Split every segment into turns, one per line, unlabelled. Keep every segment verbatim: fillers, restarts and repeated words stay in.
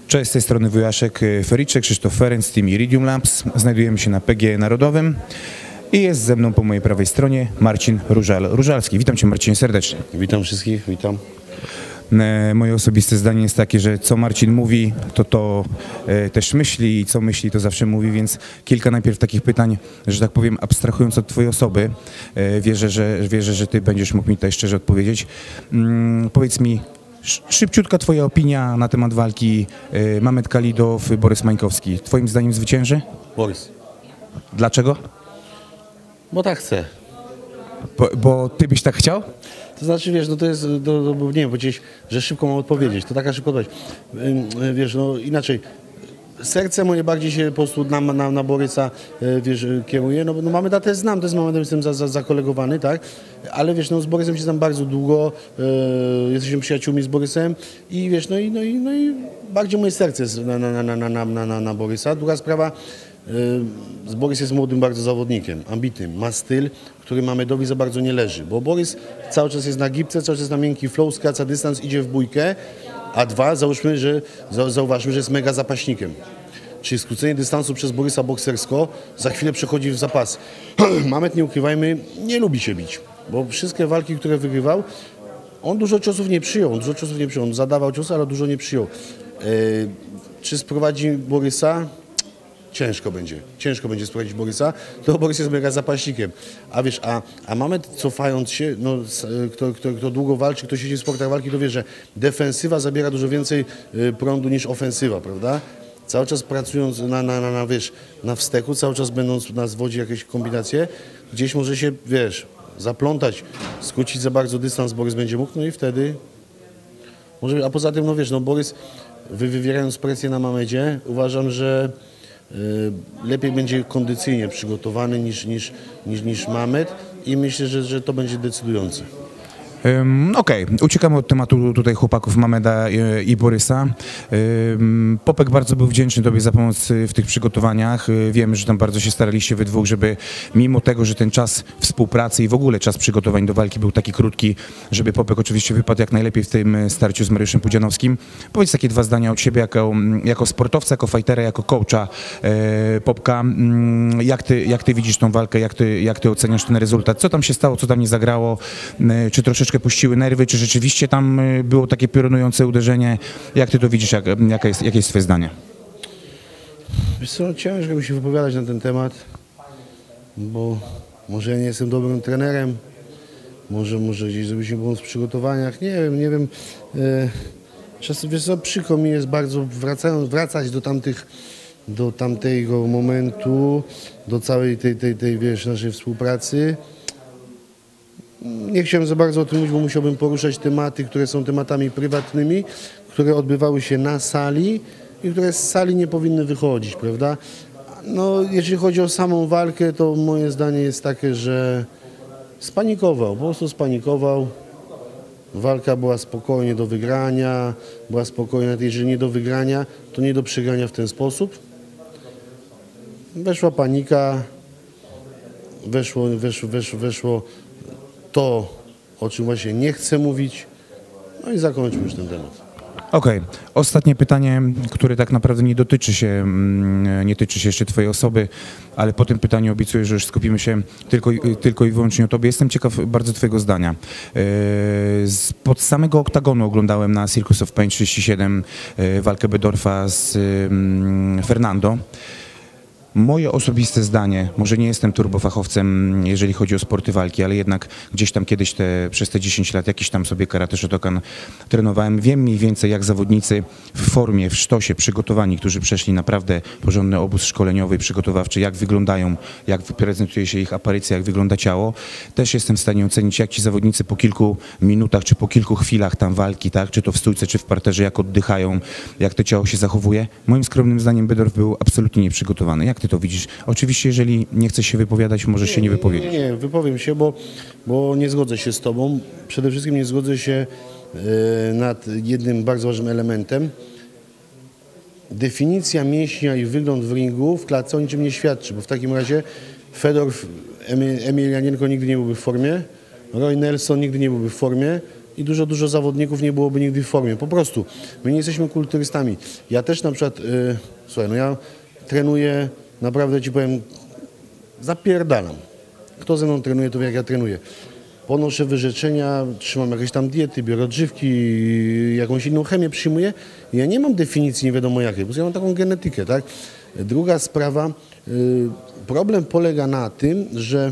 Cześć, z tej strony Wujaszek Fericzek, Krzysztof Ferenc, Team Iridium Labs. Znajdujemy się na P G E Narodowym i jest ze mną po mojej prawej stronie Marcin Różal Różalski. Witam Cię, Marcinie, serdecznie.
Witam wszystkich, witam.
Moje osobiste zdanie jest takie, że co Marcin mówi, to to e, też myśli i co myśli, to zawsze mówi, więc kilka najpierw takich pytań, że tak powiem, abstrahując od Twojej osoby, e, wierzę, że, wierzę, że Ty będziesz mógł mi tutaj szczerze odpowiedzieć. Mm, powiedz mi, szybciutka Twoja opinia na temat walki e, Mamed Kalidow, Borys Mańkowski. Twoim zdaniem zwycięży?
Borys.
Dlaczego?
Bo tak chcę.
Bo, bo Ty byś tak chciał?
To znaczy, wiesz, no to jest, do, do, nie wiem, powiedzieć, że szybko mam odpowiedzieć, to taka szybko odpowiedź. Wiesz, no inaczej, serce moje bardziej się po prostu na, na, na Borysa, wiesz, kieruje, no, no mamy datę, znam, to jest momentem, jestem za, za, zakolegowany, tak, ale wiesz, no z Borysem się znam bardzo długo, e, jesteśmy przyjaciółmi z Borysem i wiesz, no i, no i, no i bardziej moje serce jest na, na, na, na, na, na, na Borysa. Druga sprawa, z Borys jest młodym bardzo zawodnikiem, ambitnym, ma styl, który Mamedowi za bardzo nie leży, bo Borys cały czas jest na gibce, cały czas jest na miękki flow, skraca dystans, idzie w bójkę, a dwa, załóżmy, że, zauważmy, że jest mega zapaśnikiem. Czyli skrócenie dystansu przez Borysa boksersko za chwilę przechodzi w zapas. Mamed, nie ukrywajmy, nie lubi się bić, bo wszystkie walki, które wygrywał, on dużo ciosów nie przyjął, on dużo ciosów nie przyjął, on zadawał ciosy, ale dużo nie przyjął. Yy, czy sprowadzi Borysa? Ciężko będzie, ciężko będzie sprowadzić Borysa, to Borys jest mega zapaśnikiem. A wiesz, a, a Mamed cofając się, no, kto, kto, kto długo walczy, kto siedzi w sportach walki, to wie, że defensywa zabiera dużo więcej prądu niż ofensywa, prawda? Cały czas pracując na, na, na, na, wiesz, na wsteku, cały czas będąc na zwodzie jakieś kombinacje, gdzieś może się, wiesz, zaplątać, skrócić za bardzo dystans, Borys będzie mógł, no i wtedy może, a poza tym, no wiesz, no Borys wy, wywierając presję na Mamedzie, uważam, że lepiej będzie kondycyjnie przygotowany niż, niż, niż, niż Mamed i myślę, że, że to będzie decydujące.
Um, Okej, okay. Uciekamy od tematu tutaj chłopaków Mameda i, i Borysa. Um, Popek bardzo był wdzięczny Tobie za pomoc w tych przygotowaniach. Wiem, że tam bardzo się staraliście we dwóch, żeby mimo tego, że ten czas współpracy i w ogóle czas przygotowań do walki był taki krótki, żeby Popek oczywiście wypadł jak najlepiej w tym starciu z Mariuszem Pudzianowskim. Powiedz takie dwa zdania od siebie jako, jako sportowca, jako fightera, jako coacha e, Popka. Jak ty, jak ty widzisz tą walkę, jak ty, jak ty oceniasz ten rezultat? Co tam się stało, co tam nie zagrało? E, czy troszeczkę puściły nerwy, czy rzeczywiście tam było takie piorunujące uderzenie? Jak ty to widzisz, jak, jaka jest, jakie jest twoje zdanie?
Wiesz co, ciężko mi się wypowiadać na ten temat, bo może ja nie jestem dobrym trenerem, może, może gdzieś zrobiliśmy błąd w przygotowaniach, nie wiem, nie wiem. E, czasem, wiesz co, przykro mi jest bardzo wracając, wracać do tamtych, do tamtego momentu, do całej tej, tej, tej wiesz, naszej współpracy. Nie chciałem za bardzo o tym mówić, bo musiałbym poruszać tematy, które są tematami prywatnymi, które odbywały się na sali i które z sali nie powinny wychodzić, prawda? No, jeżeli chodzi o samą walkę, to moje zdanie jest takie, że spanikował, po prostu spanikował. Walka była spokojnie do wygrania, była spokojna, jeżeli nie do wygrania, to nie do przegrania w ten sposób. Weszła panika, weszło, weszło, weszło, weszło to, o czym właśnie nie chcę mówić, no i zakończmy już ten temat.
Okej, okay. Ostatnie pytanie, które tak naprawdę nie dotyczy się, nie tyczy się jeszcze Twojej osoby, ale po tym pytaniu obiecuję, że już skupimy się tylko, tylko i wyłącznie o Tobie. Jestem ciekaw bardzo Twojego zdania. Pod samego oktagonu oglądałem na Circus of Pain trzydzieści siedem walkę Bedorfa z Fernando. Moje osobiste zdanie, może nie jestem turbofachowcem, jeżeli chodzi o sporty walki, ale jednak gdzieś tam kiedyś te, przez te dziesięć lat jakiś tam sobie karate Shotokan trenowałem. Wiem mniej więcej, jak zawodnicy w formie, w sztosie, przygotowani, którzy przeszli naprawdę porządny obóz szkoleniowy, przygotowawczy, jak wyglądają, jak prezentuje się ich aparycja, jak wygląda ciało. Też jestem w stanie ocenić, jak ci zawodnicy po kilku minutach, czy po kilku chwilach tam walki, tak, czy to w stójce, czy w parterze, jak oddychają, jak to ciało się zachowuje. Moim skromnym zdaniem Bedorf był absolutnie nieprzygotowany. Jak ty to widzisz? Oczywiście, jeżeli nie chcesz się wypowiadać, możesz się nie wypowiedzieć.
Nie, nie, nie, wypowiem się, bo, bo nie zgodzę się z tobą. Przede wszystkim nie zgodzę się e, nad jednym bardzo ważnym elementem. Definicja mięśnia i wygląd w ringu w klatce o niczym nie świadczy, bo w takim razie Fedor, Emil Janienko nigdy nie byłby w formie, Roy Nelson nigdy nie byłby w formie i dużo, dużo zawodników nie byłoby nigdy w formie. Po prostu, my nie jesteśmy kulturystami. Ja też na przykład, yy, słuchaj, no ja trenuję, naprawdę ci powiem, zapierdalam. Kto ze mną trenuje, to wie jak ja trenuję. Ponoszę wyrzeczenia, trzymam jakieś tam diety, biorę odżywki, jakąś inną chemię przyjmuję. Ja nie mam definicji nie wiadomo jakiej, bo ja mam taką genetykę, tak? Druga sprawa, yy, problem polega na tym, że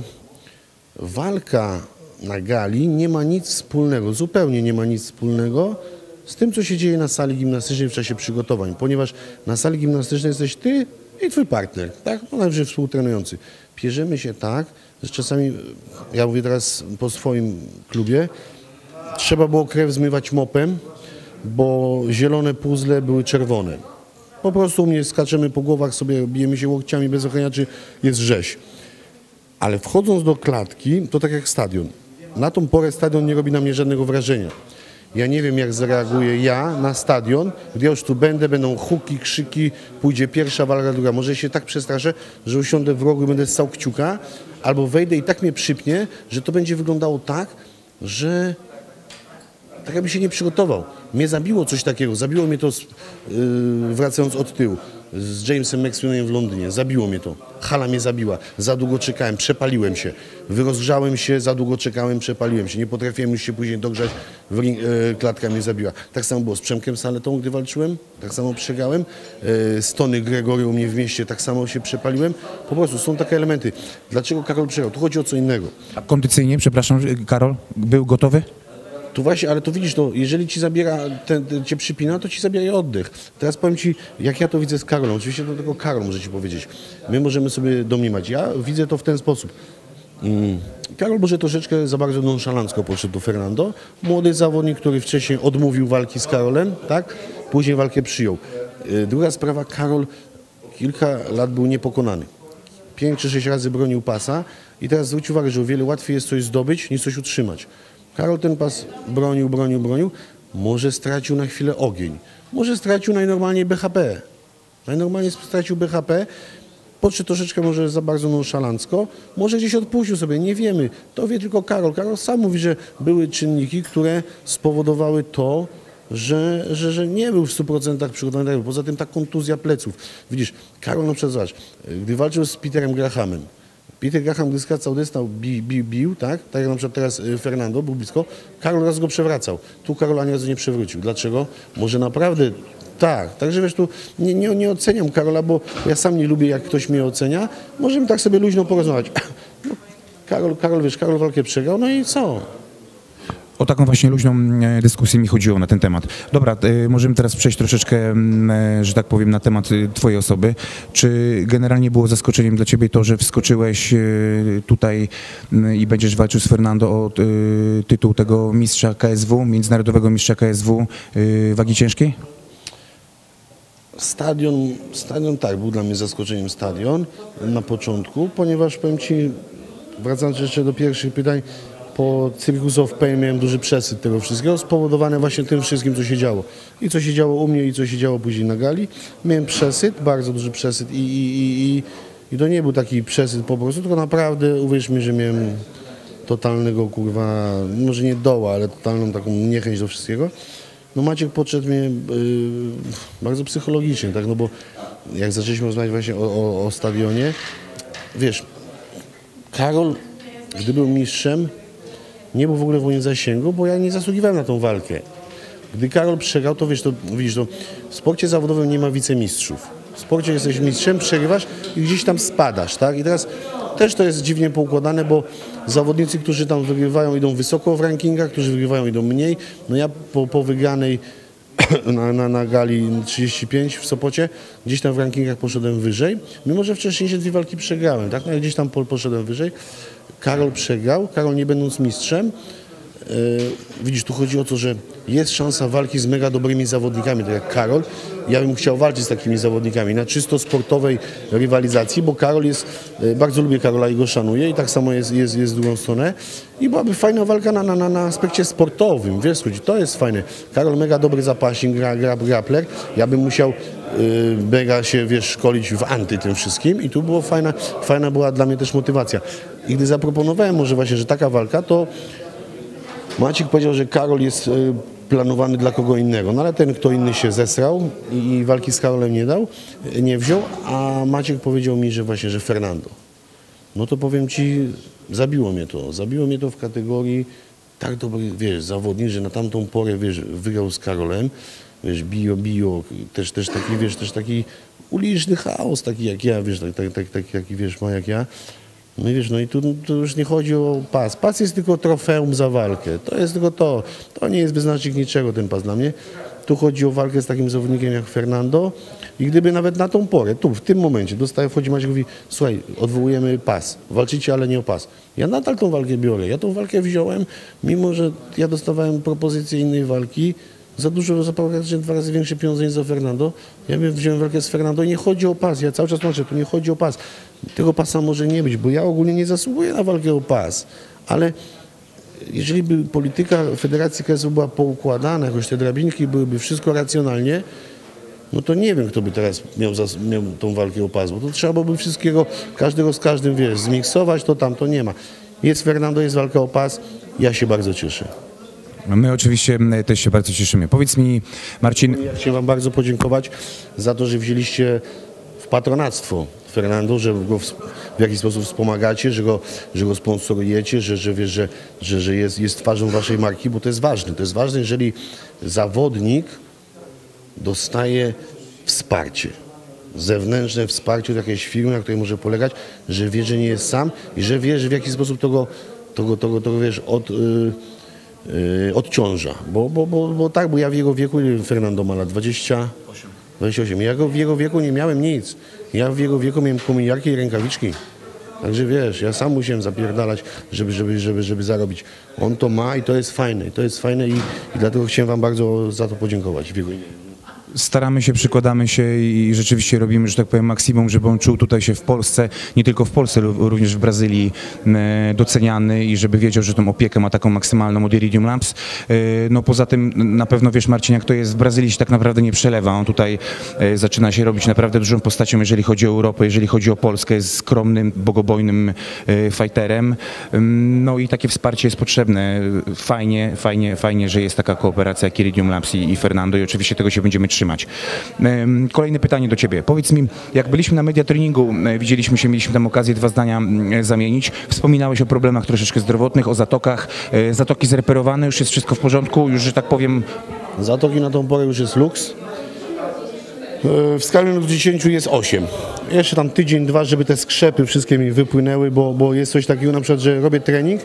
walka na gali nie ma nic wspólnego, zupełnie nie ma nic wspólnego z tym, co się dzieje na sali gimnastycznej w czasie przygotowań, ponieważ na sali gimnastycznej jesteś ty i twój partner, tak? No najwyżej współtrenujący. Pierzemy się tak, że czasami, ja mówię teraz po swoim klubie, trzeba było krew zmywać mopem, bo zielone puzzle były czerwone. Po prostu u mnie skaczemy po głowach sobie, bijemy się łokciami bez ochraniaczy, jest rzeź. Ale wchodząc do klatki, to tak jak stadion. Na tą porę stadion nie robi na mnie żadnego wrażenia. Ja nie wiem, jak zareaguję ja na stadion, gdy ja już tu będę, będą huki, krzyki, pójdzie pierwsza walka, druga. Może się tak przestraszę, że usiądę w rogu i będę ssał kciuka, albo wejdę i tak mnie przypnie, że to będzie wyglądało tak, że tak jakby się nie przygotował. Mnie zabiło coś takiego, zabiło mnie to, yy, wracając od tyłu, z Jamesem Maxwellem w Londynie, zabiło mnie to. Hala mnie zabiła, za długo czekałem, przepaliłem się, wyrozgrzałem się, za długo czekałem, przepaliłem się, nie potrafiłem już się później dogrzać, w ring, yy, klatka mnie zabiła. Tak samo było z Przemkiem Saletą, gdy walczyłem, tak samo przegrałem, yy, z Tony Gregory u mnie w mieście, tak samo się przepaliłem. Po prostu są takie elementy. Dlaczego Karol przegrał? Tu chodzi o co innego.
A kondycyjnie, przepraszam, Karol, był gotowy?
Tu właśnie, ale to widzisz, to jeżeli ci zabiera, ten, ten cię przypina, to ci zabiera oddech. Teraz powiem ci, jak ja to widzę z Karolem. Oczywiście to tylko Karol może ci powiedzieć. My możemy sobie domniemać. Ja widzę to w ten sposób. Mm. Karol może troszeczkę za bardzo nonszalancko podszedł do Fernando. Młody zawodnik, który wcześniej odmówił walki z Karolem, tak? Później walkę przyjął. Druga sprawa, Karol kilka lat był niepokonany. Pięć czy sześć razy bronił pasa i teraz zwróć uwagę, że o wiele łatwiej jest coś zdobyć, niż coś utrzymać. Karol ten pas bronił, bronił, bronił. Może stracił na chwilę ogień. Może stracił najnormalniej B H P. Najnormalniej stracił B H P. Podszedł troszeczkę może za bardzo nonszalancko. Może gdzieś odpuścił sobie, nie wiemy. To wie tylko Karol. Karol sam mówi, że były czynniki, które spowodowały to, że, że, że nie był w stu procentach przygotowany. Poza tym ta kontuzja pleców. Widzisz, Karol na przykład, zobacz, gdy walczył z Peterem Grahamem, Peter Graham, gdy skracał dystans, bi, bi, bił, tak? Tak jak na przykład teraz Fernando był blisko, Karol raz go przewracał. Tu Karol ani razu nie przewrócił. Dlaczego? Może naprawdę tak. Także wiesz, tu nie, nie, nie oceniam Karola, bo ja sam nie lubię, jak ktoś mnie ocenia. Możemy tak sobie luźno porozmawiać. No, Karol, Karol, wiesz, Karol walkę przegrał, no i co?
O taką właśnie luźną e, dyskusję mi chodziło na ten temat. Dobra, e, możemy teraz przejść troszeczkę, m, e, że tak powiem, na temat e, twojej osoby. Czy generalnie było zaskoczeniem dla ciebie to, że wskoczyłeś e, tutaj m, i będziesz walczył z Fernando o e, tytuł tego mistrza K S W, międzynarodowego mistrza K S W e, wagi ciężkiej?
Stadion, stadion tak, był dla mnie zaskoczeniem stadion na początku, ponieważ powiem ci, wracając jeszcze do pierwszych pytań, po Circus of Pain miałem duży przesyt tego wszystkiego, spowodowany właśnie tym wszystkim, co się działo. I co się działo u mnie, i co się działo później na gali. Miałem przesyt, bardzo duży przesyt i, i, i, i, i to nie był taki przesyt po prostu, tylko naprawdę, uwierz mi, że miałem totalnego, kurwa, może nie doła, ale totalną taką niechęć do wszystkiego. No Maciek podszedł mnie yy, bardzo psychologicznie, tak, no bo jak zaczęliśmy rozmawiać właśnie o, o, o stadionie, wiesz, Karol, gdy był mistrzem, nie był w ogóle w moim zasięgu, bo ja nie zasługiwałem na tą walkę. Gdy Karol przegrał, to wiesz, to widzisz, to w sporcie zawodowym nie ma wicemistrzów. W sporcie jesteś mistrzem, przegrywasz i gdzieś tam spadasz, tak? I teraz też to jest dziwnie poukładane, bo zawodnicy, którzy tam wygrywają, idą wysoko w rankingach, którzy wygrywają, idą mniej. No ja po, po wygranej na, na, na gali trzydzieści pięć w Sopocie, gdzieś tam w rankingach poszedłem wyżej, mimo że wcześniejsze dwie walki przegrałem, tak? No, gdzieś tam po, poszedłem wyżej. Karol przegrał, Karol nie będąc mistrzem. Yy, widzisz, tu chodzi o to, że jest szansa walki z mega dobrymi zawodnikami, tak jak Karol. Ja bym chciał walczyć z takimi zawodnikami na czysto sportowej rywalizacji, bo Karol jest, yy, bardzo lubię Karola i go szanuję i tak samo jest, jest, jest w drugą stronę. I byłaby fajna walka na, na, na aspekcie sportowym, wiesz, chodzi, to jest fajne. Karol mega dobry zapaśnik, gra, gra, grappler. Ja bym musiał yy, mega się, wiesz, szkolić w anty tym wszystkim i tu było fajna, fajna była dla mnie też motywacja. I gdy zaproponowałem może właśnie, że taka walka, to Maciek powiedział, że Karol jest y, planowany dla kogo innego, no ale ten kto inny się zesrał i walki z Karolem nie dał, nie wziął, a Maciek powiedział mi, że właśnie, że Fernando. No to powiem ci, zabiło mnie to, zabiło mnie to w kategorii tak dobry, wiesz, zawodnik, że na tamtą porę, wiesz, wygrał z Karolem, wiesz, bio, bio, też, też taki, wiesz, też taki uliczny chaos, taki jak ja, wiesz, tak, tak, tak, tak jaki, wiesz, ma jak ja. No i wiesz, no i tu, tu już nie chodzi o pas. Pas jest tylko trofeum za walkę. To jest tylko to. To nie jest wyznacznik niczego, ten pas dla mnie. Tu chodzi o walkę z takim zawodnikiem jak Fernando i gdyby nawet na tą porę, tu, w tym momencie, dostaje, wchodzi Maciek i mówi, słuchaj, odwołujemy pas. Walczycie, ale nie o pas. Ja nadal tą walkę biorę. Ja tą walkę wziąłem, mimo że ja dostawałem propozycję innej walki, za dużo, za praktycznie dwa razy większe pieniądze niż za Fernando. Ja wziąłem walkę z Fernando i nie chodzi o pas. Ja cały czas tłumaczę, tu nie chodzi o pas. Tego pasa może nie być, bo ja ogólnie nie zasługuję na walkę o pas. Ale jeżeli by polityka Federacji K S W była poukładana, jakoś te drabinki byłyby wszystko racjonalnie, no to nie wiem, kto by teraz miał, zas- miał tą walkę o pas, bo to trzeba byłoby wszystkiego, każdego z każdym, wiesz, zmiksować, to tam, to nie ma. Jest Fernando, jest walka o pas, ja się bardzo cieszę.
My oczywiście też się bardzo cieszymy. Powiedz mi, Marcin...
Ja chciałem wam bardzo podziękować za to, że wzięliście w patronactwo Fernando, że go w, w jakiś sposób wspomagacie, że go, że go sponsorujecie, że, że, wiesz, że, że, że jest, jest twarzą waszej marki, bo to jest ważne. To jest ważne, jeżeli zawodnik dostaje wsparcie, zewnętrzne wsparcie od jakiejś firmy, na której może polegać, że wie, że nie jest sam i że wie, że w jakiś sposób to go, to go, to go, to go wiesz, od... Yy, Yy, odciąża, bo, bo, bo, bo tak, bo ja w jego wieku, Fernando ma lat dwadzieścia osiem, ja go w jego wieku nie miałem nic, ja w jego wieku miałem kominiarki i rękawiczki, także wiesz, ja sam musiałem zapierdalać, żeby, żeby, żeby, żeby zarobić, on to ma i to jest fajne, to jest fajne i, i dlatego chciałem wam bardzo za to podziękować w jego imieniu.
Staramy się, przykładamy się i rzeczywiście robimy, że tak powiem, maksimum, żeby on czuł tutaj się w Polsce, nie tylko w Polsce, również w Brazylii e, doceniany i żeby wiedział, że tą opiekę ma taką maksymalną od Iridium Labs. E, no poza tym na pewno wiesz, Marcin, jak to jest w Brazylii, się tak naprawdę nie przelewa. On tutaj e, zaczyna się robić naprawdę dużą postacią, jeżeli chodzi o Europę, jeżeli chodzi o Polskę, jest skromnym, bogobojnym e, fighterem. E, no i takie wsparcie jest potrzebne. Fajnie, fajnie, fajnie, że jest taka kooperacja jak Iridium Labs i, i Fernando i oczywiście tego się będziemy trzymać. Kolejne pytanie do ciebie. Powiedz mi, jak byliśmy na media treningu, widzieliśmy się, mieliśmy tam okazję dwa zdania zamienić. Wspominałeś o problemach troszeczkę zdrowotnych, o zatokach. Zatoki zreperowane, już jest wszystko w porządku, już, że tak powiem...
Zatoki na tą porę już jest luks. W skali minus dziesięć jest osiem. Jeszcze tam tydzień, dwa, żeby te skrzepy wszystkie mi wypłynęły, bo, bo jest coś takiego na przykład, że robię trening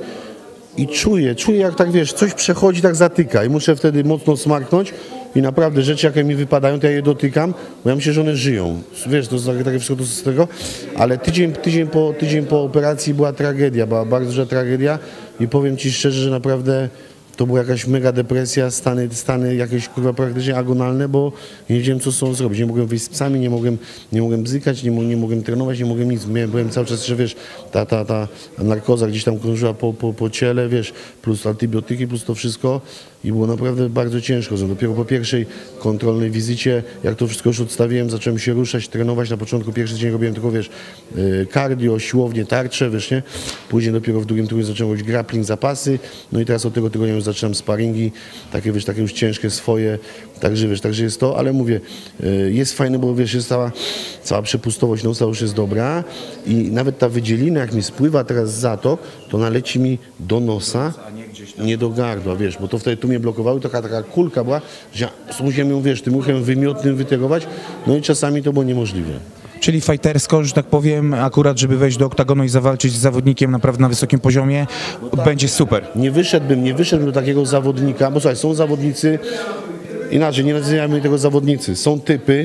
i czuję, czuję jak tak wiesz, coś przechodzi, tak zatyka i muszę wtedy mocno smarknąć i naprawdę rzeczy jakie mi wypadają, to ja je dotykam, bo ja myślę, że one żyją. Wiesz, to jest takie, takie wszystko z tego, ale tydzień, tydzień, po, tydzień po operacji była tragedia, była bardzo duża tragedia i powiem ci szczerze, że naprawdę to była jakaś mega depresja, stany, stany jakieś kurwa praktycznie agonalne, bo nie wiedziałem co z sobą zrobić. Nie mogłem wyjść z psami, nie mogłem, nie mogłem bzykać, nie, nie mogłem trenować, nie mogłem nic. Miałem, byłem cały czas, że wiesz, ta, ta, ta narkoza gdzieś tam krążyła po, po, po ciele, wiesz, plus antybiotyki, plus to wszystko i było naprawdę bardzo ciężko. Dopiero po pierwszej kontrolnej wizycie, jak to wszystko już odstawiłem, zacząłem się ruszać, trenować. Na początku pierwszy dzień robiłem tylko, wiesz, cardio, siłownię, tarcze, wiesz, nie? Później dopiero w drugim tygodniu zacząłem robić grappling, zapasy, no i teraz od tego tygodnia już zaczynam sparingi, takie, wiesz, takie już ciężkie swoje, także, wiesz, także jest to, ale mówię, jest fajne, bo wiesz, jest cała, cała przepustowość nosa już jest dobra i nawet ta wydzielina, jak mi spływa teraz z zatok, to ona leci mi do nosa, nie do gardła, wiesz, bo to wtedy tu mnie blokowały, taka, taka kulka była, że ja musiałem ją, wiesz, tym uchem wymiotnym wytegować, no i czasami to było niemożliwe.
Czyli fajtersko, że tak powiem, akurat żeby wejść do oktagonu i zawalczyć z zawodnikiem naprawdę na wysokim poziomie, no tak, będzie super.
Nie wyszedłbym, nie wyszedłbym do takiego zawodnika, bo słuchaj, są zawodnicy, inaczej, nie nazywajmy tego zawodnicy, są typy,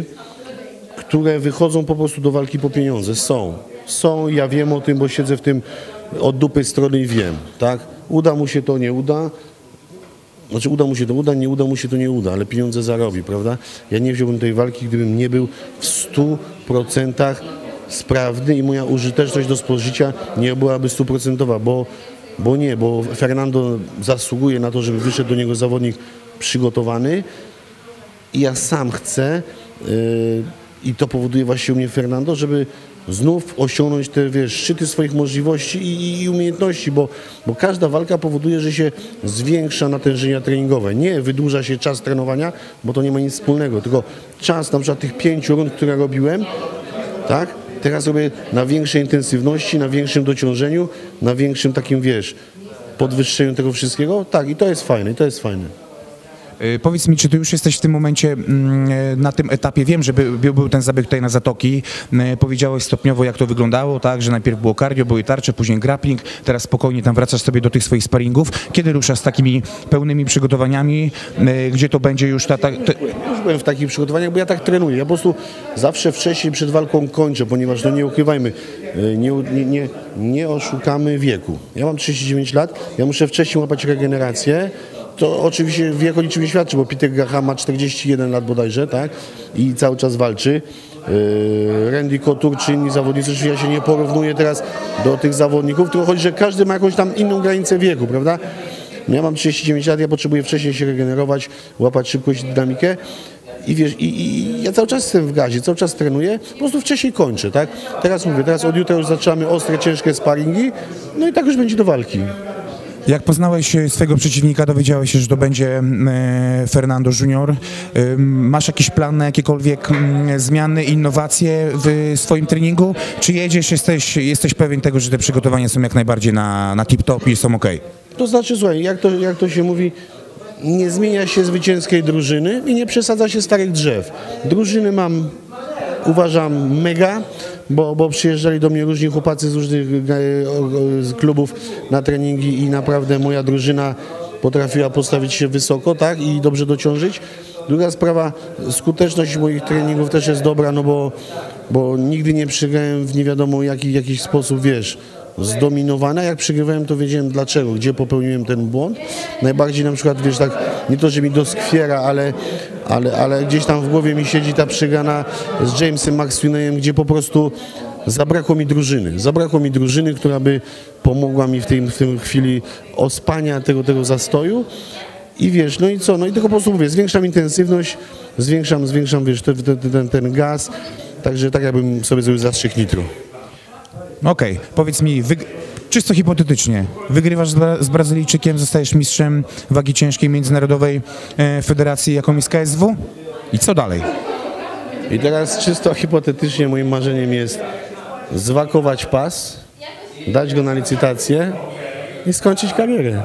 które wychodzą po prostu do walki po pieniądze, są, są, ja wiem o tym, bo siedzę w tym od dupy strony i wiem, tak, uda mu się to, nie uda, znaczy uda mu się to uda, nie uda mu się to nie uda, ale pieniądze zarobi, prawda? Ja nie wziąłbym tej walki, gdybym nie był w stu procentach sprawny i moja użyteczność do spożycia nie byłaby stuprocentowa, bo, bo nie, bo Fernando zasługuje na to, żeby wyszedł do niego zawodnik przygotowany i ja sam chcę yy, i to powoduje właśnie u mnie Fernando, żeby znów osiągnąć te, wiesz, szczyty swoich możliwości i, i umiejętności, bo, bo każda walka powoduje, że się zwiększa natężenia treningowe. Nie wydłuża się czas trenowania, bo to nie ma nic wspólnego, tylko czas na przykład tych pięciu rund, które robiłem, tak? Teraz robię na większej intensywności, na większym dociążeniu, na większym takim, wiesz, podwyższeniu tego wszystkiego. Tak, i to jest fajne, i to jest fajne.
Y, Powiedz mi, czy ty już jesteś w tym momencie mm, na tym etapie, wiem, że by, był był ten zabieg tutaj na Zatoki, y, powiedziałeś stopniowo, jak to wyglądało, tak, że najpierw było cardio, były tarcze, później grappling, teraz spokojnie tam wracasz sobie do tych swoich sparingów. Kiedy ruszasz z takimi pełnymi przygotowaniami, y, gdzie to będzie już ta... ta te...
Już byłem w takich przygotowaniach, bo ja tak trenuję. Ja po prostu zawsze wcześniej przed walką kończę, ponieważ no nie ukrywajmy, y, nie, nie, nie, nie oszukamy wieku. Ja mam trzydzieści dziewięć lat, ja muszę wcześniej łapać regenerację. To oczywiście wiek o niczym nie świadczy, bo Peter Graham ma czterdzieści jeden lat bodajże, tak? I cały czas walczy. Yy, Randy Couture czy inni zawodnicy, oczywiście ja się nie porównuję teraz do tych zawodników, tylko chodzi, że każdy ma jakąś tam inną granicę wieku, prawda? Ja mam trzydzieści dziewięć lat, ja potrzebuję wcześniej się regenerować, łapać szybkość i dynamikę. I wiesz, i, i ja cały czas jestem w gazie, cały czas trenuję, po prostu wcześniej kończę, tak? Teraz mówię, teraz od jutra już zaczynamy ostre, ciężkie sparingi, no i tak już będzie do walki.
Jak poznałeś swojego przeciwnika, dowiedziałeś się, że to będzie e, Fernando Junior. E, masz jakiś plan na jakiekolwiek m, zmiany, innowacje w swoim treningu? Czy jedziesz, jesteś, jesteś pewien tego, że te przygotowania są jak najbardziej na, na tip-top i są ok?
To znaczy, słuchaj, jak to, jak to się mówi, nie zmienia się zwycięskiej drużyny i nie przesadza się starych drzew. Drużyny mam, uważam, mega, bo, bo przyjeżdżali do mnie różni chłopacy z różnych z klubów na treningi i naprawdę moja drużyna potrafiła postawić się wysoko, tak, i dobrze dociążyć. Druga sprawa, skuteczność moich treningów też jest dobra, no bo, bo nigdy nie przegrałem w nie wiadomo jaki, jakiś sposób, wiesz, zdominowana. Jak przegrywałem, to wiedziałem dlaczego, gdzie popełniłem ten błąd. Najbardziej na przykład, wiesz, tak, nie to, że mi doskwiera, ale, ale, ale gdzieś tam w głowie mi siedzi ta przegrana z Jamesem McSweeneyem, gdzie po prostu zabrakło mi drużyny. Zabrakło mi drużyny, która by pomogła mi w tej, w tej chwili ospania tego, tego zastoju. I wiesz, no i co? No i tylko po prostu mówię, zwiększam intensywność, zwiększam, zwiększam, wiesz, ten, ten, ten gaz. Także tak jakbym sobie zrobił zastrzyk nitro.
Okej, okay. Powiedz mi, wyg- czysto hipotetycznie, wygrywasz z, Bra- z Brazylijczykiem, zostajesz mistrzem wagi ciężkiej międzynarodowej e, federacji, jaką jest K S W? I co dalej?
I teraz czysto hipotetycznie moim marzeniem jest zwakować pas, dać go na licytację i skończyć karierę.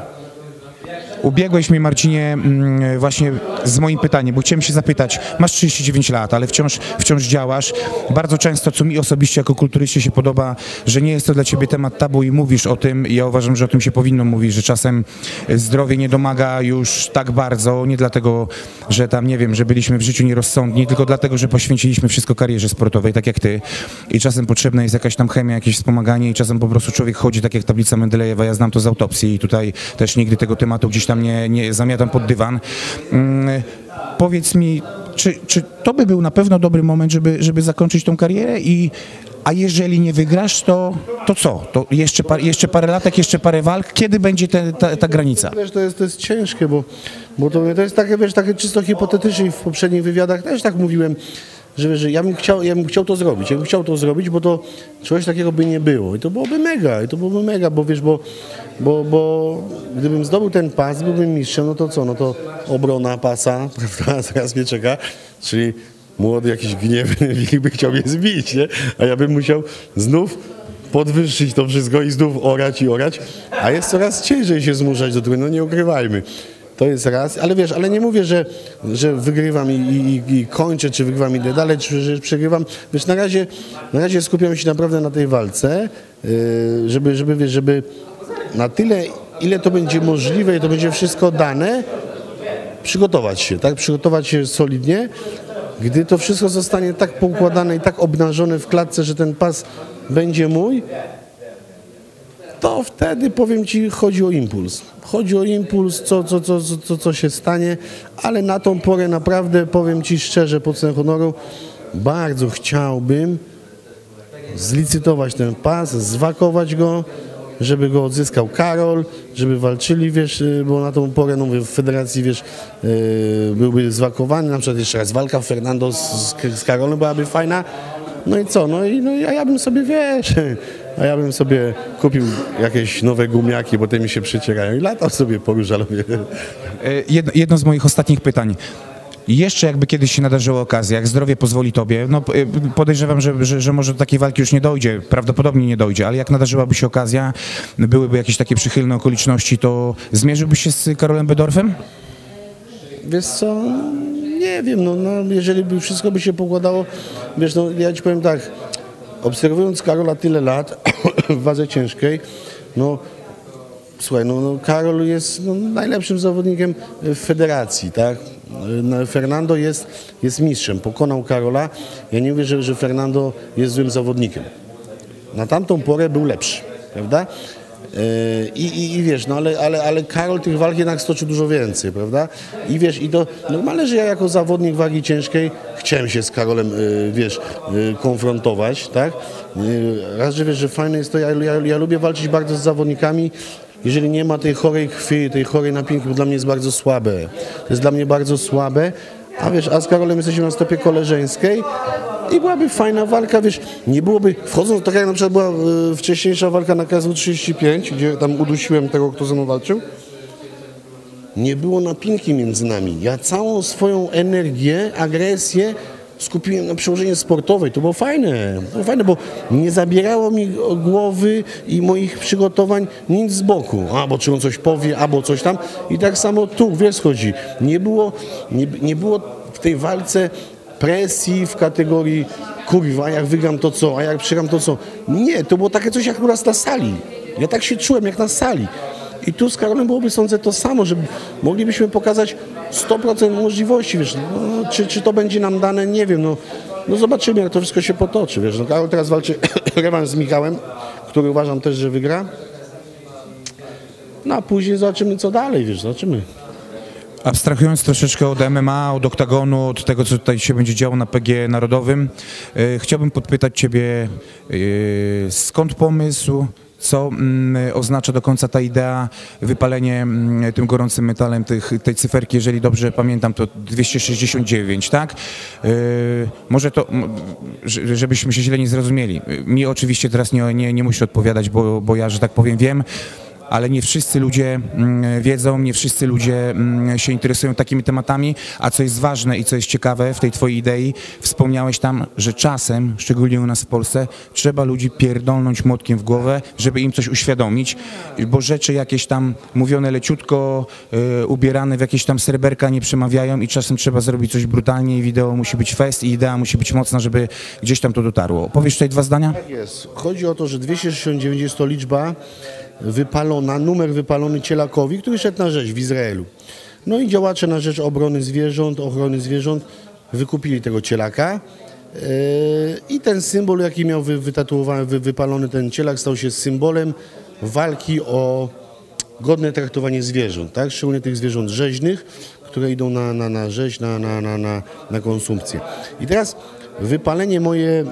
Ubiegłeś mnie, Marcinie, mm, właśnie z moim pytaniem, bo chciałem się zapytać, masz trzydzieści dziewięć lat, ale wciąż, wciąż działasz. Bardzo często, co mi osobiście jako kulturyście się podoba, że nie jest to dla ciebie temat tabu i mówisz o tym. Ja uważam, że o tym się powinno mówić, że czasem zdrowie nie domaga już tak bardzo, nie dlatego, że tam, nie wiem, że byliśmy w życiu nierozsądni, tylko dlatego, że poświęciliśmy wszystko karierze sportowej, tak jak ty. I czasem potrzebna jest jakaś tam chemia, jakieś wspomaganie i czasem po prostu człowiek chodzi tak jak tablica Mendelejewa. Ja znam to z autopsji i tutaj też nigdy tego tematu gdzieś tam nie, nie zamiatam pod dywan. Hmm, powiedz mi, czy, czy to by był na pewno dobry moment, żeby, żeby zakończyć tą karierę i a jeżeli nie wygrasz, to, to co? To jeszcze, par, jeszcze parę latek, jeszcze parę walk? Kiedy będzie te, ta, ta granica?
Wiesz, to jest, to jest ciężkie, bo, bo to, to jest takie, wiesz, takie czysto hipotetycznie. W poprzednich wywiadach też tak mówiłem, że, że ja, bym chciał, ja bym chciał to zrobić. Ja bym chciał to zrobić, bo to czegoś takiego by nie było. I to byłoby mega, i to byłoby mega, bo wiesz, bo, bo, bo gdybym zdobył ten pas, byłbym mistrzem, no to co? No to obrona pasa, prawda, teraz mnie czeka, czyli młody jakiś gniewny wilk by chciał mnie zbić, nie? A ja bym musiał znów podwyższyć to wszystko i znów orać i orać, a jest coraz ciężej się zmuszać do tego, no nie ukrywajmy. To jest raz, ale wiesz, ale nie mówię, że, że wygrywam i, i, i kończę, czy wygrywam i idę dalej, czy że przegrywam. Wiesz, na razie, na razie skupiam się naprawdę na tej walce, yy, żeby, żeby, wiesz, żeby na tyle, ile to będzie możliwe i to będzie wszystko dane, przygotować się, tak? Przygotować się solidnie. Gdy to wszystko zostanie tak poukładane i tak obnażone w klatce, że ten pas będzie mój, to wtedy, powiem ci, chodzi o impuls. Chodzi o impuls, co, co, co, co, co się stanie, ale na tą porę naprawdę, powiem ci szczerze, pod sceną honoru, bardzo chciałbym zlicytować ten pas, zwakować go, żeby go odzyskał Karol, żeby walczyli, wiesz, bo na tą porę, no mówię, w federacji, wiesz, yy, byłby zwakowany, na przykład jeszcze raz walka Fernando z, z Karolem byłaby fajna. No i co, no i, no i a ja bym sobie, wiesz, a ja bym sobie kupił jakieś nowe gumiaki, bo te mi się przycierają i latał sobie po żalowie.
Jedno, jedno z moich ostatnich pytań. Jeszcze jakby kiedyś się nadarzyła okazja, jak zdrowie pozwoli tobie, no podejrzewam, że, że, że może do takiej walki już nie dojdzie, prawdopodobnie nie dojdzie, ale jak nadarzyłaby się okazja, byłyby jakieś takie przychylne okoliczności, to zmierzyłbyś się z Karolem Bedorfem?
Wiesz co, nie wiem, no, no jeżeli by wszystko by się pokładało, wiesz, no ja ci powiem tak, obserwując Karola tyle lat w wadze ciężkiej, no słuchaj, no, no Karol jest no, najlepszym zawodnikiem w federacji, tak? No, Fernando jest, jest mistrzem, pokonał Karola. Ja nie mówię, że, że Fernando jest złym zawodnikiem. Na tamtą porę był lepszy, prawda? I, i, i wiesz, no ale, ale, ale Karol tych walk jednak stoczył dużo więcej, prawda? I wiesz, i to normalne, że ja jako zawodnik wagi ciężkiej chciałem się z Karolem, wiesz, konfrontować, tak? Raz, że wiesz, że fajne jest to, ja, ja, ja lubię walczyć bardzo z zawodnikami, jeżeli nie ma tej chorej krwi, tej chorej napięki, bo dla mnie jest bardzo słabe. To jest dla mnie bardzo słabe, a wiesz, a z Karolem jesteśmy na stopie koleżeńskiej i byłaby fajna walka, wiesz, nie byłoby, wchodząc, tak jak na przykład była y, wcześniejsza walka na K S W trzydzieści pięć, gdzie tam udusiłem tego, kto ze mną walczył, nie było napinki między nami. Ja całą swoją energię, agresję skupiłem na przełożeniu sportowej. To było fajne, to było fajne, bo nie zabierało mi głowy i moich przygotowań nic z boku. Albo czy on coś powie, albo coś tam. I tak samo tu, wiesz, chodzi. Nie było, nie, nie było w tej walce presji w kategorii kurwa, jak wygram to co, a jak przegram to co. Nie, to było takie coś jak u nas na sali. Ja tak się czułem jak na sali. I tu z Karolem byłoby, sądzę, to samo, że moglibyśmy pokazać sto procent możliwości, wiesz, no, czy, czy to będzie nam dane, nie wiem, no, no zobaczymy, jak to wszystko się potoczy, wiesz, no Karol teraz walczy rewanż z Michałem, który uważam też, że wygra, no a później zobaczymy, co dalej, wiesz, zobaczymy.
Abstrahując troszeczkę od M M A, od oktagonu, od tego, co tutaj się będzie działo na P G Narodowym, yy, chciałbym podpytać ciebie, yy, skąd pomysł, co mm, oznacza do końca ta idea, wypalenie mm, tym gorącym metalem tych, tej cyferki, jeżeli dobrze pamiętam, to dwieście sześćdziesiąt dziewięć, tak? Yy, może to, m, żebyśmy się źle nie zrozumieli. Mi oczywiście teraz nie, nie, nie musi odpowiadać, bo, bo ja, że tak powiem, wiem, ale nie wszyscy ludzie mm, wiedzą, nie wszyscy ludzie mm, się interesują takimi tematami, a co jest ważne i co jest ciekawe w tej twojej idei, wspomniałeś tam, że czasem, szczególnie u nas w Polsce, trzeba ludzi pierdolnąć młotkiem w głowę, żeby im coś uświadomić, bo rzeczy jakieś tam mówione leciutko, y, ubierane w jakieś tam sreberka nie przemawiają i czasem trzeba zrobić coś brutalnie i wideo musi być fest i idea musi być mocna, żeby gdzieś tam to dotarło. Powiesz tutaj dwa zdania?
Tak jest. Chodzi o to, że dwieście sześćdziesiąt dziewięć jest to liczba wypalona, numer wypalony Cielakowi, który szedł na rzeź w Izraelu. No i działacze na rzecz obrony zwierząt, ochrony zwierząt wykupili tego cielaka yy, i ten symbol, jaki miał wy, wytatuowany, wy, wypalony ten cielak, stał się symbolem walki o godne traktowanie zwierząt, tak? Szczególnie tych zwierząt rzeźnych, które idą na, na, na rzeź, na, na, na, na, na konsumpcję. I teraz wypalenie moje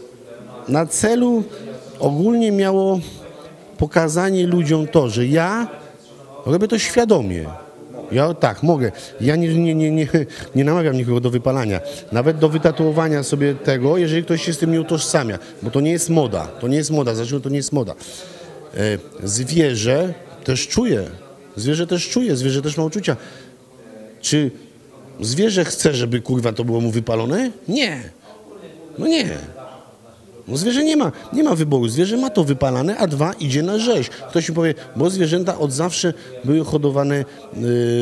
na celu ogólnie miało pokazanie ludziom to, że ja robię to świadomie. Ja tak, mogę. Ja nie, nie, nie, nie, nie namawiam nikogo do wypalania. Nawet do wytatuowania sobie tego, jeżeli ktoś się z tym nie utożsamia. Bo to nie jest moda. To nie jest moda. Zresztą to nie jest moda. E, zwierzę też czuje. Zwierzę też czuje. Zwierzę też ma uczucia. Czy zwierzę chce, żeby kurwa to było mu wypalone? Nie. No nie. No zwierzę nie ma, nie ma wyboru. Zwierzę ma to wypalane, a dwa idzie na rzeź. Ktoś mi powie, bo zwierzęta od zawsze były hodowane yy,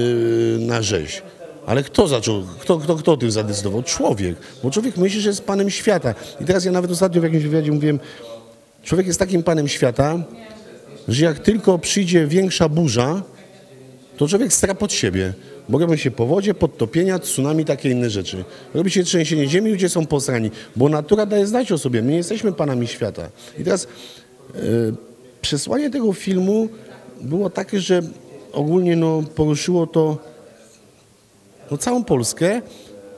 na rzeź. Ale kto zaczął, kto, kto, kto o tym zadecydował? Człowiek. Bo człowiek myśli, że jest panem świata. I teraz ja nawet ostatnio w jakimś wywiadzie mówiłem, człowiek jest takim panem świata, że jak tylko przyjdzie większa burza, to człowiek stra pod siebie. Bo robią się powodzie, podtopienia, tsunami, takie inne rzeczy. Robi się trzęsienie ziemi, ludzie są posrani, bo natura daje znać o sobie. My nie jesteśmy panami świata. I teraz yy, przesłanie tego filmu było takie, że ogólnie no, poruszyło to no, całą Polskę,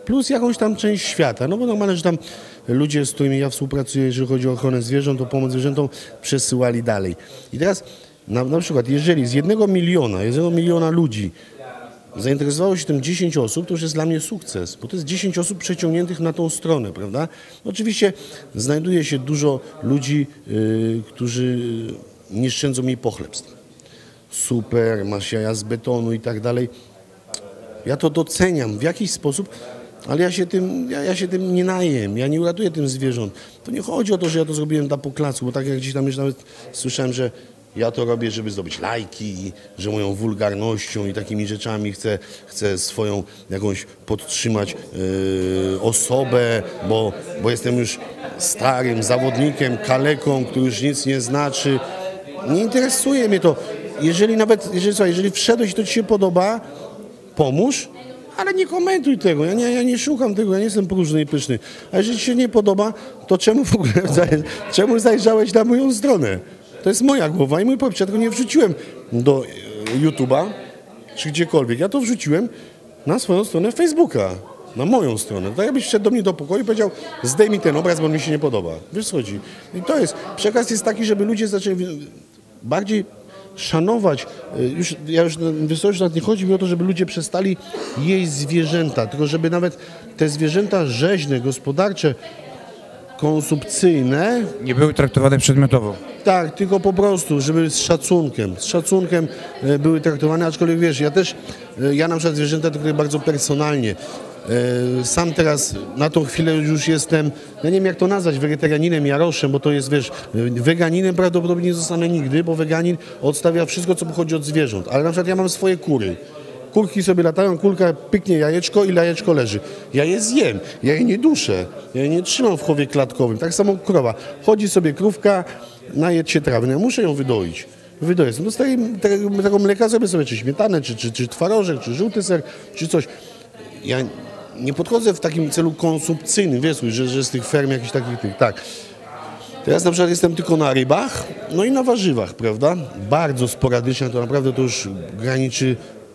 plus jakąś tam część świata. No bo normalne, że tam ludzie, z którymi ja współpracuję, jeżeli chodzi o ochronę zwierząt, o pomoc zwierzętom, przesyłali dalej. I teraz na, na przykład, jeżeli z jednego miliona, jednego miliona ludzi zainteresowało się tym dziesięć osób, to już jest dla mnie sukces, bo to jest dziesięć osób przeciągniętych na tą stronę, prawda? Oczywiście znajduje się dużo ludzi, yy, którzy nie szczędzą mi pochlebstw. Super, masz jaja z betonu i tak dalej. Ja to doceniam w jakiś sposób, ale ja się tym, ja, ja się tym nie najem, ja nie uratuję tym zwierząt. To nie chodzi o to, że ja to zrobiłem dla poklasu, bo tak jak gdzieś tam już nawet słyszałem, że ja to robię, żeby zdobyć lajki, że moją wulgarnością i takimi rzeczami chcę, chcę swoją jakąś podtrzymać yy, osobę, bo, bo jestem już starym zawodnikiem, kaleką, który już nic nie znaczy. Nie interesuje mnie to. Jeżeli nawet, jeżeli, słuchaj, jeżeli wszedłeś i to ci się podoba, pomóż, ale nie komentuj tego. Ja nie, ja nie szukam tego, ja nie jestem próżny i pyszny. A jeżeli ci się nie podoba, to czemu w ogóle czemu zajrzałeś na moją stronę? To jest moja głowa i mój pomysł. Ja tego nie wrzuciłem do YouTube'a czy gdziekolwiek. Ja to wrzuciłem na swoją stronę Facebooka, na moją stronę. Tak jakbyś wszedł do mnie do pokoju i powiedział, zdejmij ten obraz, bo on mi się nie podoba. Wiesz co chodzi? I to jest, przekaz jest taki, żeby ludzie zaczęli bardziej szanować, już, ja już wysokość nie chodzi mi o to, żeby ludzie przestali jeść zwierzęta, tylko żeby nawet te zwierzęta rzeźne, gospodarcze, konsumpcyjne
Nie były traktowane przedmiotowo.
tak, tylko po prostu, żeby z szacunkiem, z szacunkiem e, były traktowane, aczkolwiek wiesz, ja też, e, ja na przykład zwierzęta traktuję bardzo personalnie. E, sam teraz na tą chwilę już jestem, ja nie wiem jak to nazwać, wegetarianinem, jaroszem, bo to jest, wiesz, weganinem prawdopodobnie nie zostanę nigdy, bo weganin odstawia wszystko, co pochodzi od zwierząt, ale na przykład ja mam swoje kury. Kurki sobie latają, kulka pyknie jajeczko i jajeczko leży. Ja je zjem, ja je nie duszę, ja je nie trzymam w chowie klatkowym. Tak samo krowa. Chodzi sobie krówka, najedz się trawy, ja muszę ją wydoić. Wydoję. No dostaję tego, tego mleka, sobie sobie czy śmietanę, czy, czy, czy twarożek, czy żółty ser, czy coś. Ja nie podchodzę w takim celu konsumpcyjnym, wiesz, że, że z tych ferm jakichś takich tych, tak. Teraz na przykład jestem tylko na rybach, no i na warzywach, prawda? Bardzo sporadycznie, to naprawdę to już graniczy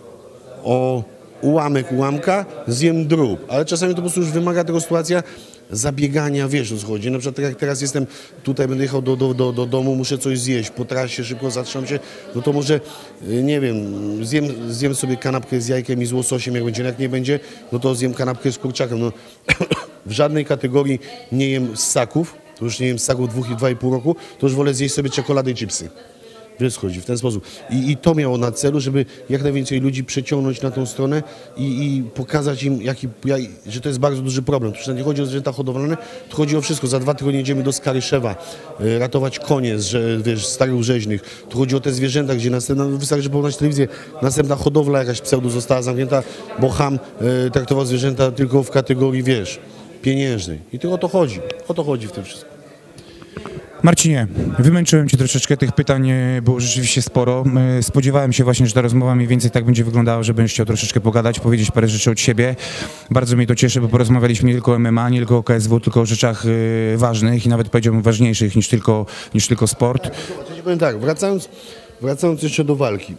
o ułamek ułamka, zjem drób, ale czasami to po prostu już wymaga tego sytuacja zabiegania, wiesz o co chodzi. Na przykład tak jak teraz jestem tutaj, będę jechał do, do, do, do domu, muszę coś zjeść, po trasie szybko zatrzymam się, no to może, nie wiem, zjem, zjem sobie kanapkę z jajkiem i z łososiem, jak będzie, jak nie będzie, no to zjem kanapkę z kurczakiem. No, w żadnej kategorii nie jem ssaków, to już nie jem ssaków dwóch i dwa i pół roku, to już wolę zjeść sobie czekoladę i chipsy. Wiesz, chodzi w ten sposób. I, I to miało na celu, żeby jak najwięcej ludzi przeciągnąć na tą stronę i, i pokazać im, jaki, jak, że to jest bardzo duży problem. To nie chodzi o zwierzęta hodowlane, to chodzi o wszystko. Za dwa tygodnie jedziemy do Skaryszewa, y, ratować konie z, że, wiesz, starych rzeźnych. Tu chodzi o te zwierzęta, gdzie następna, wystarczy porównać telewizję, następna hodowla jakaś pseudo została zamknięta, bo Ham y, traktował zwierzęta tylko w kategorii, wiesz, pieniężnej. I to o to chodzi. O to chodzi w tym wszystkim.
Marcinie, wymęczyłem Cię troszeczkę, tych pytań było rzeczywiście sporo. Spodziewałem się właśnie, że ta rozmowa mniej więcej tak będzie wyglądała, że będziesz chciał troszeczkę pogadać, powiedzieć parę rzeczy od siebie. Bardzo mnie to cieszy, bo porozmawialiśmy nie tylko o M M A, nie tylko o K S W, tylko o rzeczach ważnych i nawet powiedziałbym ważniejszych niż tylko, niż tylko sport.
Ja ci powiem tak, wracając, wracając jeszcze do walki.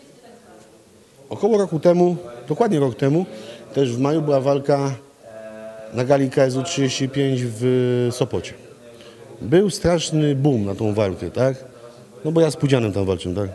Około roku temu, dokładnie rok temu, też w maju była walka na gali K S W trzydzieści pięć w Sopocie. Był straszny boom na tą walkę, tak? No bo ja z Pudzianem tam walczyłem, tak?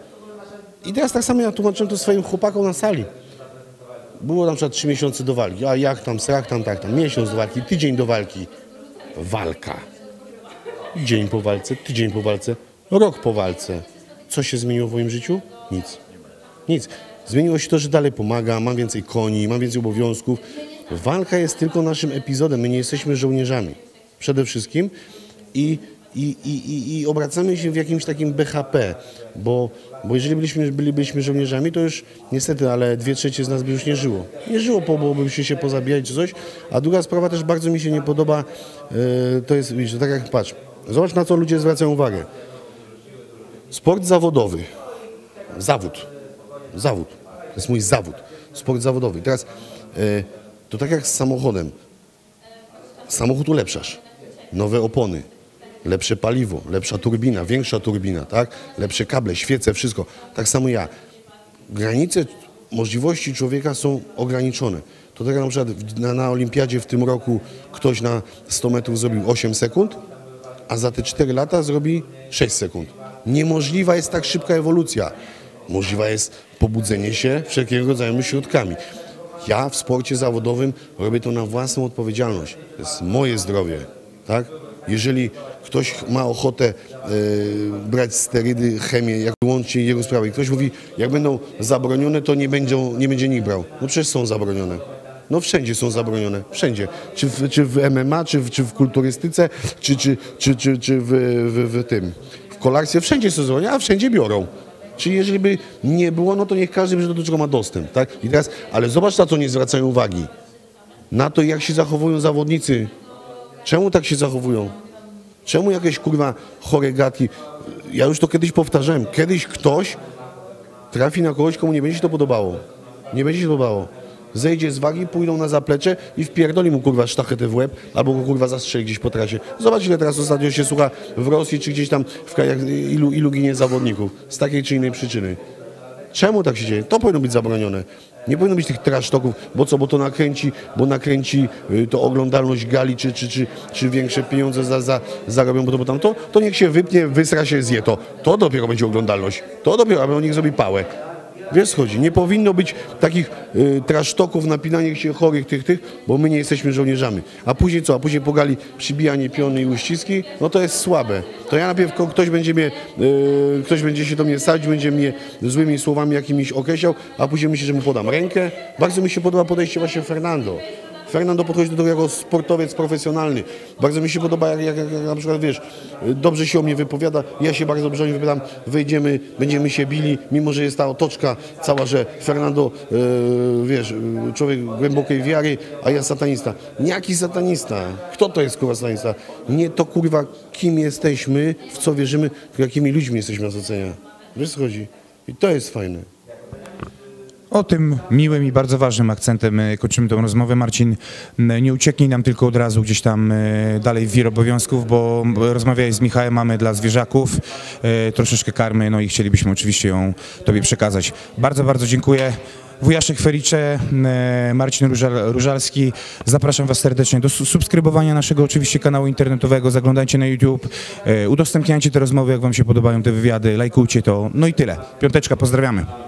I teraz tak samo ja tłumaczyłem to swoim chłopakom na sali. Było na przykład trzy miesiące do walki, a jak tam, srak tam, tak tam, miesiąc do walki, tydzień do walki. Walka. Dzień po walce, tydzień po walce, rok po walce. Co się zmieniło w moim życiu? Nic. Nic. Zmieniło się to, że dalej pomagam, mam więcej koni, mam więcej obowiązków. Walka jest tylko naszym epizodem, my nie jesteśmy żołnierzami. Przede wszystkim. I, i, i, i obracamy się w jakimś takim B H P, bo, bo jeżeli byliśmy, bylibyśmy żołnierzami, to już niestety, ale dwie trzecie z nas by już nie żyło. Nie żyło, bo byłoby się pozabijać czy coś. A druga sprawa też bardzo mi się nie podoba, yy, to jest, widzisz, tak jak patrz, zobacz na co ludzie zwracają uwagę. Sport zawodowy, zawód, zawód, to jest mój zawód, sport zawodowy. I teraz yy, to tak jak z samochodem, samochód ulepszasz, nowe opony, lepsze paliwo, lepsza turbina, większa turbina, tak? Lepsze kable, świece, wszystko. Tak samo ja. Granice możliwości człowieka są ograniczone. to tak jak na przykład w- na, na olimpiadzie w tym roku ktoś na sto metrów zrobił osiem sekund, a za te cztery lata zrobi sześć sekund. Niemożliwa jest tak szybka ewolucja. Możliwa jest pobudzenie się wszelkiego rodzaju środkami. Ja w sporcie zawodowym robię to na własną odpowiedzialność. To jest moje zdrowie, tak? Jeżeli ktoś ma ochotę e, brać sterydy, chemię, jak łącznie jego sprawy, i ktoś mówi, jak będą zabronione, to nie, będą, nie będzie nikt brał. No przecież są zabronione. No wszędzie są zabronione, wszędzie. Czy w, czy w M M A, czy w, czy w kulturystyce, czy, czy, czy, czy, czy w, w, w tym, w kolarstwie, wszędzie są zabronione, a wszędzie biorą. Czyli jeżeli by nie było, no to niech każdy wie, że do czego ma dostęp, tak? I teraz, ale zobacz, na co nie zwracają uwagi. Na to, jak się zachowują zawodnicy. Czemu tak się zachowują? Czemu jakieś, kurwa, chore gadki? Ja już to kiedyś powtarzałem. Kiedyś ktoś trafi na kogoś, komu nie będzie się to podobało. Nie będzie się to podobało. Zejdzie z wagi, pójdą na zaplecze i wpierdoli mu, kurwa, sztachetę w łeb, albo go, kurwa, zastrzeli gdzieś po trasie. Zobacz, ile teraz ostatnio się słucha w Rosji, czy gdzieś tam w krajach, ilu, ilu ginie zawodników z takiej czy innej przyczyny. Czemu tak się dzieje? To powinno być zabronione. Nie powinno być tych trash talków, bo co, bo to nakręci, bo nakręci y, to oglądalność gali, czy, czy, czy, czy większe pieniądze za, za, zarobią, bo to, bo tam to, to niech się wypnie, wysra się, zje to. To dopiero będzie oglądalność. To dopiero, aby on niech zrobi pałę. Wiesz, chodzi. Nie powinno być takich y, trasztoków, napinania się chorych tych, tych, bo my nie jesteśmy żołnierzami. A później co? A później pogali przybijanie piony i uściski, no to jest słabe. To ja najpierw ko- ktoś będzie mnie, y, ktoś będzie się do mnie sadził, będzie mnie złymi słowami jakimiś określał, a później myśli, że mu podam rękę. Bardzo mi się podoba podejście właśnie Fernando. Fernando podchodzi do tego jako sportowiec profesjonalny. Bardzo mi się podoba, jak, jak, jak na przykład, wiesz, dobrze się o mnie wypowiada, ja się bardzo dobrze o nim wypowiadam, wyjdziemy, będziemy się bili, mimo że jest ta otoczka cała, że Fernando, e, wiesz, człowiek głębokiej wiary, a ja satanista. Jaki satanista? Kto to jest, kurwa, satanista? Nie to, kurwa, kim jesteśmy, w co wierzymy, tylko jakimi ludźmi jesteśmy na ocenia. Wiesz, co chodzi? I to jest fajne.
O tym miłym i bardzo ważnym akcentem e, kończymy tę rozmowę. Marcin, m, nie ucieknij nam tylko od razu gdzieś tam e, dalej w wir obowiązków, bo rozmawiałeś z Michałem, mamy dla zwierzaków e, troszeczkę karmy, no i chcielibyśmy oczywiście ją Tobie przekazać. Bardzo, bardzo dziękuję. Wujaszek Fericze, e, Marcin Różal, Różalski. Zapraszam Was serdecznie do su- subskrybowania naszego oczywiście kanału internetowego. Zaglądajcie na YouTube, e, udostępniajcie te rozmowy, jak Wam się podobają te wywiady, lajkujcie to. No i tyle. Piąteczka, pozdrawiamy.